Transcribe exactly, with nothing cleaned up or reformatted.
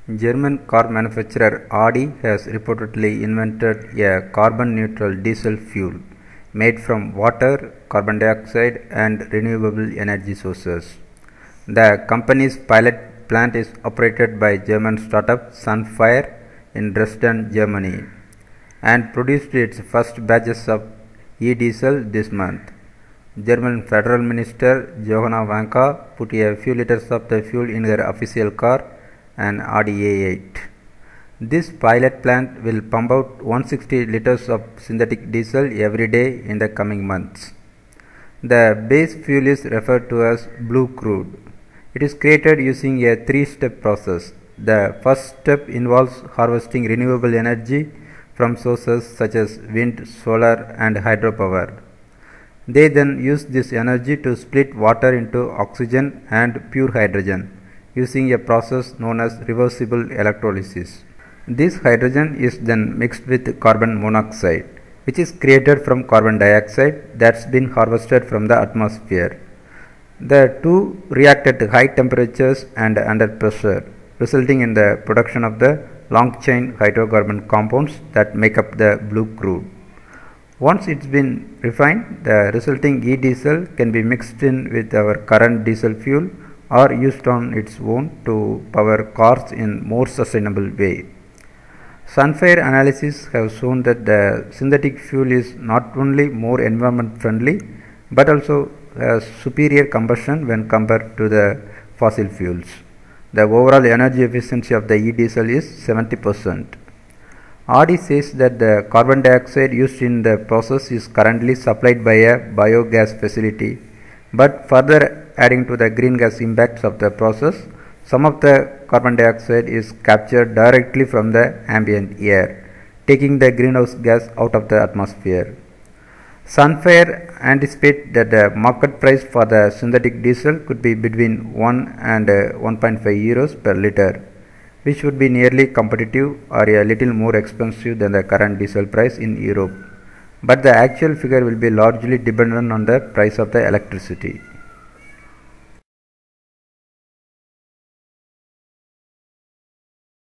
German car manufacturer Audi has reportedly invented a carbon-neutral diesel fuel made from water, carbon dioxide and renewable energy sources. The company's pilot plant is operated by German startup Sunfire in Dresden, Germany, and produced its first batches of e-diesel this month. German Federal Minister Johanna Wanka put a few liters of the fuel in her official car, an Audi A eight. This pilot plant will pump out one hundred sixty liters of synthetic diesel every day in the coming months. The base fuel is referred to as blue crude. It is created using a three-step process. The first step involves harvesting renewable energy from sources such as wind, solar and hydropower. They then use this energy to split water into oxygen and pure hydrogen using a process known as reversible electrolysis. This hydrogen is then mixed with carbon monoxide, which is created from carbon dioxide that's been harvested from the atmosphere. The two react at high temperatures and under pressure, resulting in the production of the long-chain hydrocarbon compounds that make up the blue crude. Once it's been refined, the resulting e-diesel can be mixed in with our current diesel fuel or used on its own to power cars in more sustainable way. Sunfire analysis have shown that the synthetic fuel is not only more environment friendly but also has superior combustion when compared to the fossil fuels. The overall energy efficiency of the e-diesel is seventy percent. Audi says that the carbon dioxide used in the process is currently supplied by a biogas facility, but further adding to the green gas impacts of the process, some of the carbon dioxide is captured directly from the ambient air, taking the greenhouse gas out of the atmosphere. Sunfire anticipates that the market price for the synthetic diesel could be between one and one point five euros per liter, which would be nearly competitive or a little more expensive than the current diesel price in Europe. But the actual figure will be largely dependent on the price of the electricity.